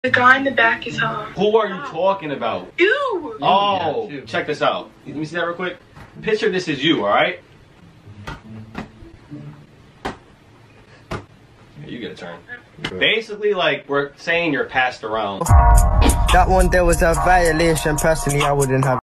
The guy in the back is home. Who are you talking about? You! Oh, Yeah, check this out. Let me see that real quick. Picture this is you, alright? You get a turn. Basically, like, we're saying you're passed around. That one there was a violation. Personally, I wouldn't have.